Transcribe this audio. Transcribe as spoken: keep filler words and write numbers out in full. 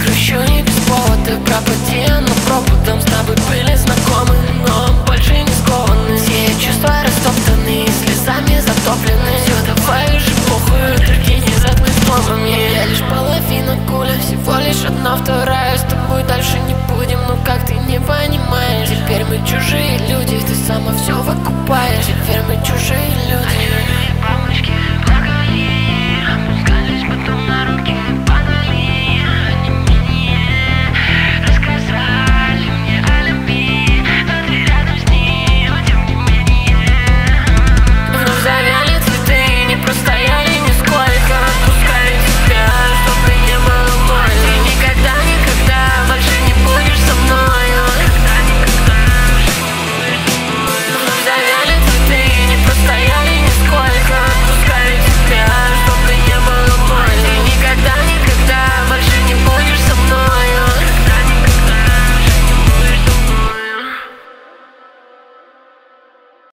Грущу не без повода, пропади, но пропадом. С тобой были знакомы, но больше не скованы. Все чувства растоптаны, слезами затоплены. Все, давай уже похуй, другие не заткнуть словами. Я лишь половина куля, всего лишь одна вторая. С тобой дальше не будем, ну как ты не понимаешь? Теперь мы чужие люди, ты сама все выкупаешь. Теперь мы чужие люди.